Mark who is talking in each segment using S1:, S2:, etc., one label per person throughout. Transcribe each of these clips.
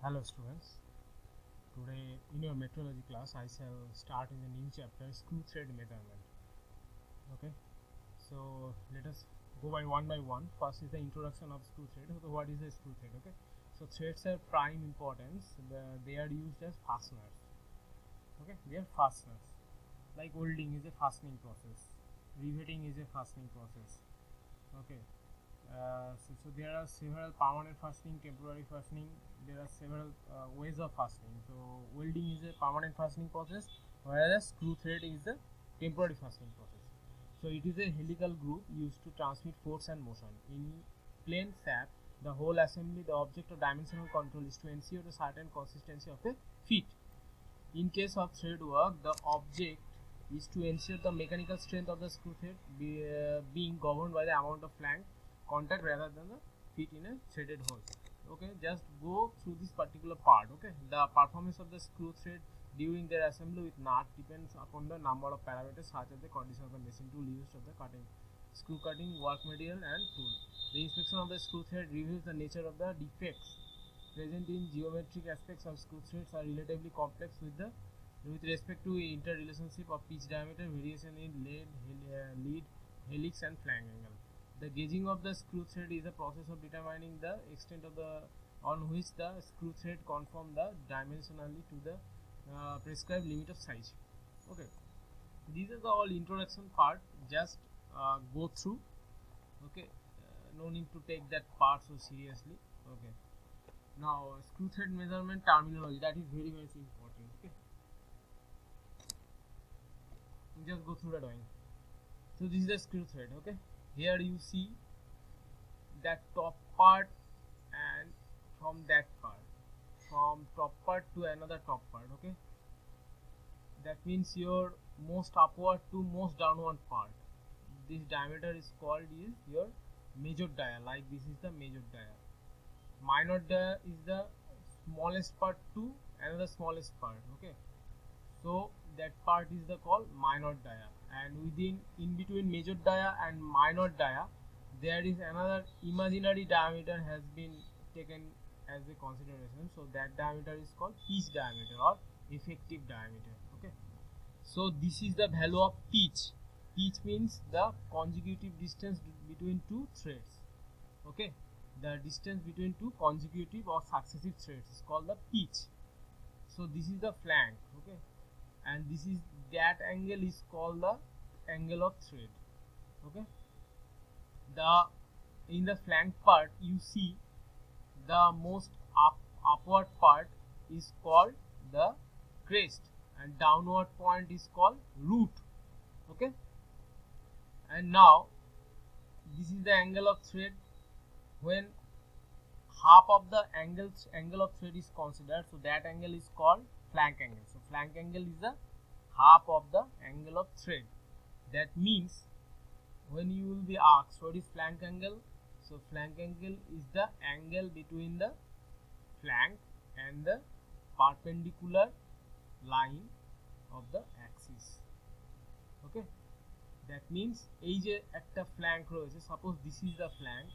S1: Hello students, today in your metrology class I shall start in the new chapter screw thread measurement. Okay, so let us go by one. First is the introduction of screw thread. So what is a screw thread? Okay, so threads are prime importance. They are used as fasteners. Okay, they are fasteners. Like welding is a fastening process, riveting is a fastening process. Okay, so there are several permanent fastening, temporary fastening. There are several ways of fastening. So welding is a permanent fastening process, whereas screw thread is a temporary fastening process. So it is a helical groove used to transmit force and motion. In plane shaft, the whole assembly, the object of dimensional control is to ensure a certain consistency of a fit. In case of thread work, the object is to ensure the mechanical strength of the screw thread being governed by the amount of flank contact rather than the fit in a threaded hole. Okay, just go through this particular part. Okay, the performance of the screw thread during their assembly with nut depends upon the number of parameters such as the condition of the machine tool used of the cutting, screw cutting, work material and tool. The inspection of the screw thread reveals the nature of the defects present in geometric aspects of screw threads are relatively complex with respect to interrelationship of pitch diameter, variation in lead, helix and flank angle. The gauging of the screw thread is a process of determining the extent of the on which the screw thread conform the dimensionally to the prescribed limit of size. Okay, these are the all introduction part. Just go through. Okay, no need to take that part so seriously. Okay, now screw thread measurement terminology, that is very much important. Okay, just go through the drawing. So this is the screw thread. Okay, here you see that top part and from that part, from top part to another top part. Okay, that means your most upward to most downward part. This diameter is called is your major dia. Like this is the major dia. Minor dia is the smallest part to another smallest part. Okay, so that part is the called minor dia, and in between major dia and minor dia there is another imaginary diameter has been taken as a consideration. So that diameter is called pitch diameter or effective diameter. Okay, so this is the value of pitch. Pitch means the consecutive distance between two threads. Okay, the distance between two consecutive or successive threads is called the pitch. So this is the flank. Okay, and this is that angle is called the angle of thread. Okay, in the flank part you see the most upward part is called the crest and downward point is called root. Okay, and now this is the angle of thread. When half of the angle of thread is considered, so that angle is called flank angle. So flank angle is the half of the angle of thread. That means when you will be asked what is flank angle, so flank angle is the angle between the flank and the perpendicular line of the axis. Okay, that means এই যে একটা flank রয়েছে, suppose this is the flank,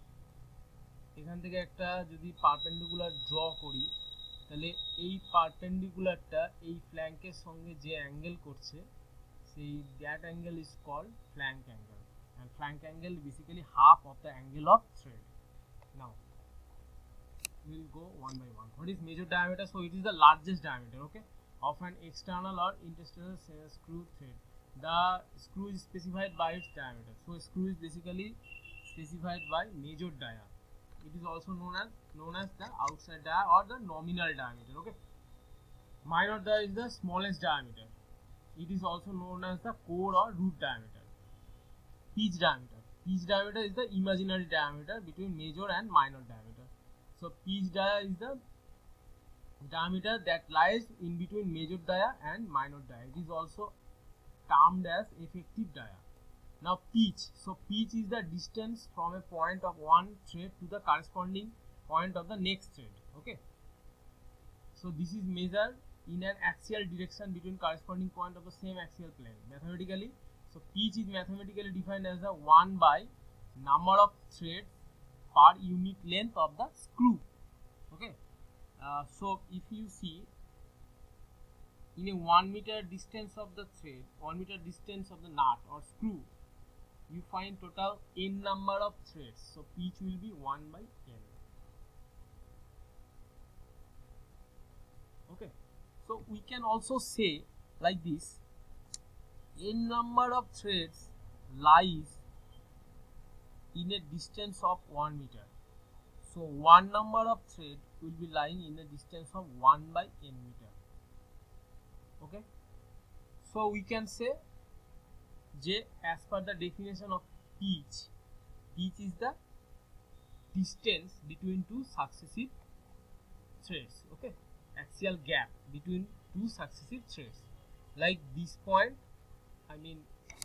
S1: এখান থেকে একটা যদি perpendicular draw করি তাহলে এই পারপেন্ডিকুলারটা এই ফ্ল্যাঙ্কের সঙ্গে যে অ্যাঙ্গেল করছে সেই that angle is called flank angle, and flank angle basically half of the angle of thread. Now we will go one by one. What is major diameter? So it is the largest diameter, okay, of an external or internal screw thread. The screw is specified by its diameter. So screw is basically specified by major dia. It is also known as the outside dia or the nominal diameter. Okay, minor dia is the smallest diameter. It is also known as the core or root diameter. Pitch diameter is the imaginary diameter between major and minor diameter. So pitch dia is the diameter that lies in between major dia and minor dia. It is also termed as effective dia. Now pitch. So pitch is the distance from a point of one thread to the corresponding point of the next thread. Okay, so this is measured in an axial direction between corresponding point of the same axial plane mathematically. So pitch is mathematically defined as the 1 by number of threads per unit length of the screw. Okay, So if you see in a 1 meter distance of the thread, 1 meter distance of the nut or screw, you find total n number of threads. So pitch will be 1 by n. Okay, so we can also say like this: n number of threads lies in a distance of 1 meter. So one number of thread will be lying in a distance of 1 by n meter. Okay, so we can say J, as per the definition of pitch is the distance between two successive threads. Okay, axial gap between two successive threads, like this point, I mean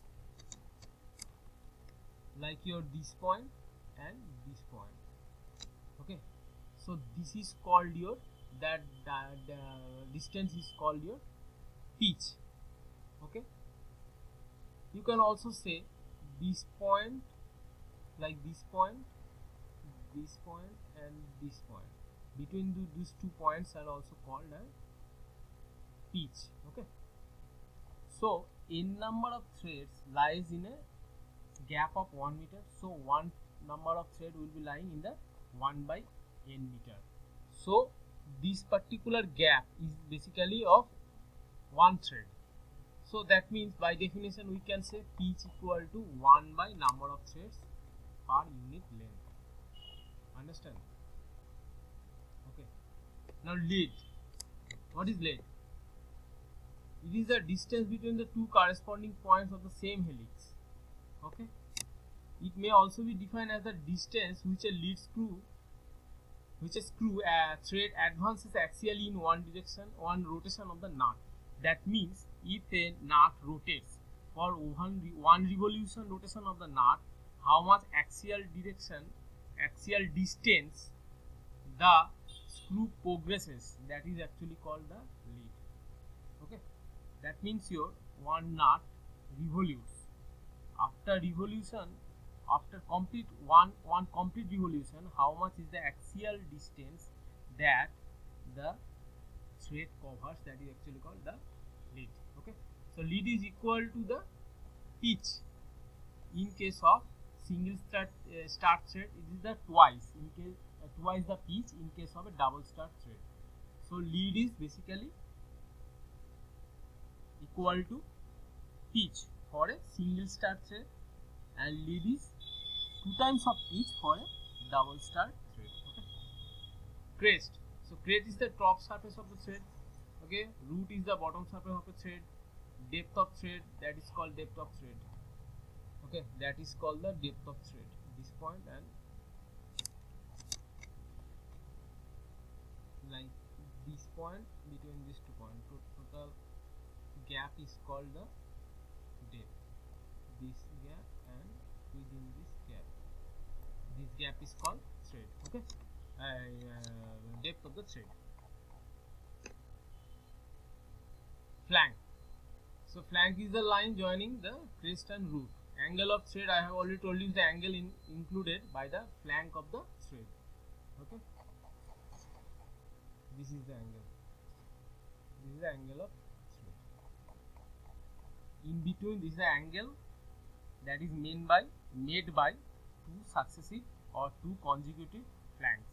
S1: like your this point and this point. Okay, so this is called your the distance is called your pitch. Okay, you can also say this point, like this point and this point, between these 2 points are also called a pitch. Okay, so n number of threads lies in a gap of 1 meter, so one number of thread will be lying in the 1 by n meter. So this particular gap is basically of one thread. So that means by definition we can say pitch equal to 1 by number of threads per unit length. Understand? Okay. Now lead. What is lead? It is the distance between the two corresponding points of the same helix. Okay. It may also be defined as the distance which a lead screw, thread advances axially in one direction, one rotation of the nut. That means if a nut rotates for one revolution rotation of the nut, how much axial distance the screw progresses, that is actually called the lead. Okay, that means your one nut revolutes. After complete revolution, how much is the axial distance that the thread covers, that is actually called the lead. Okay, so lead is equal to the pitch. In case of single start thread, it is the twice the pitch in case of a double start thread. So lead is basically equal to pitch for a single start thread, and lead is 2 times of pitch for a double start thread. Okay, crest. So crest is the top surface of the thread. Okay, root is the bottom surface of a thread. Depth of thread, that is called depth of thread. Okay, that is called the depth of thread. This point and like this point between these 2 points, total gap is called the depth. This gap and within this gap is called thread. Okay, depth of the thread. Flank. So flank is the line joining the crest and root. Angle of thread, I have already told you the angle included by the flank of the thread. Okay, this is the angle. This is the angle of thread. In between, this is the angle that is made by 2 successive or 2 consecutive flanks.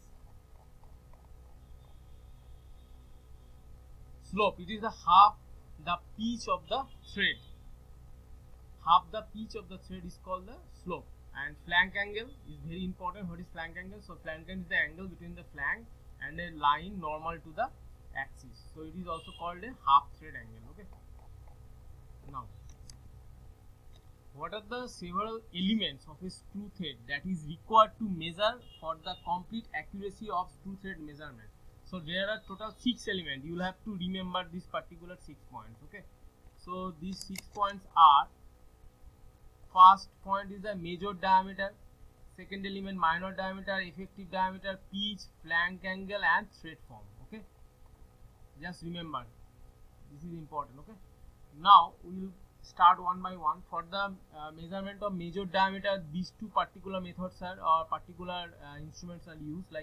S1: Slope, it is the half the pitch of the thread. Half the pitch of the thread is called the slope. And flank angle is very important. What is flank angle? So flank angle is the angle between the flank and a line normal to the axis. So it is also called a half thread angle. Okay. Now, what are the several elements of a screw thread that is required to measure for the complete accuracy of screw thread measurement? So there are total 6 elements. You will have to remember this particular 6 points. Okay. So these 6 points are: first point is the major diameter, second element minor diameter, effective diameter, pitch, flank angle, and thread form. Okay. Just remember, this is important. Okay. Now we will start one by one. For the measurement of major diameter, these 2 particular methods are, or particular instruments are used, like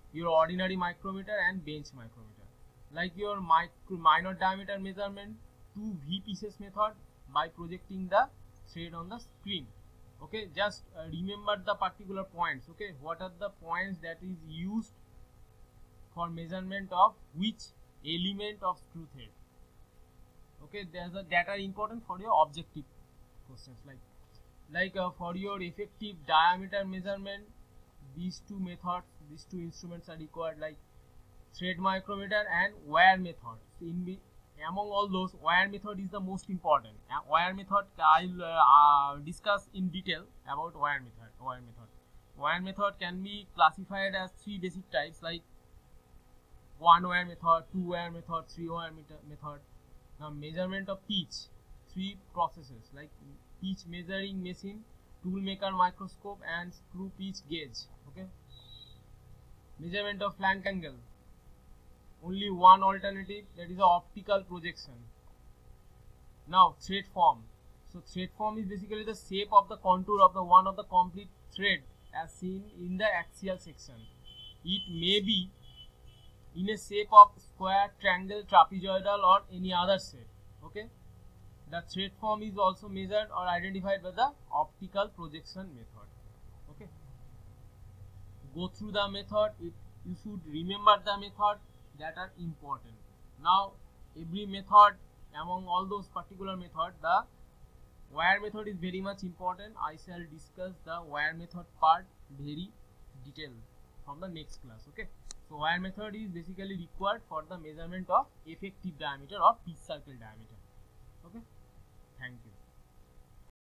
S1: your ordinary micrometer and bench micrometer. Like your minor diameter measurement, 2V pieces method by projecting the thread on the screen. Okay, just remember the particular points. Okay, what are the points that is used for measurement of which element of screw thread? Okay, that are important for your objective questions. Like for your effective diameter measurement, these two methods, these two instruments are required, like thread micrometer and wire method. Among all those, wire method is the most important. Wire method, I'll discuss in detail about wire method. Wire method can be classified as 3 basic types, like 1 wire method, 2 wire method, 3 wire method. Now, measurement of pitch, 3 processes, like pitch measuring machine, tool maker microscope, and screw pitch gauge. Okay. Measurement of flank angle, only one alternative, that is optical projection. Now, thread form. So thread form is basically the shape of the contour of the one of the complete thread as seen in the axial section. It may be in a shape of square, triangle, trapezoidal, or any other shape. Okay. The thread form is also measured or identified by the optical projection method. Okay. Go through the method. You should remember the method that are important. Now, every method, among all those particular methods, the wire method is very much important. I shall discuss the wire method part very detailed from the next class. Okay. So wire method is basically required for the measurement of effective diameter or pitch circle diameter. Okay. Thank you.